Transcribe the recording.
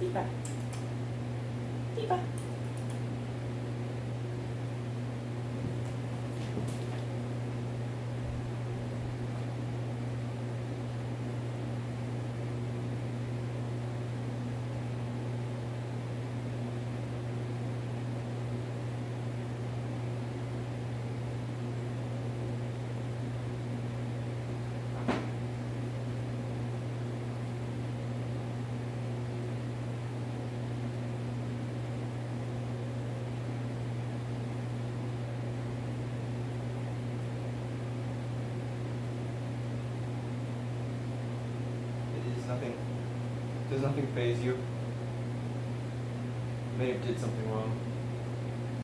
Diva. Diva. Does nothing faze you? May have did something wrong.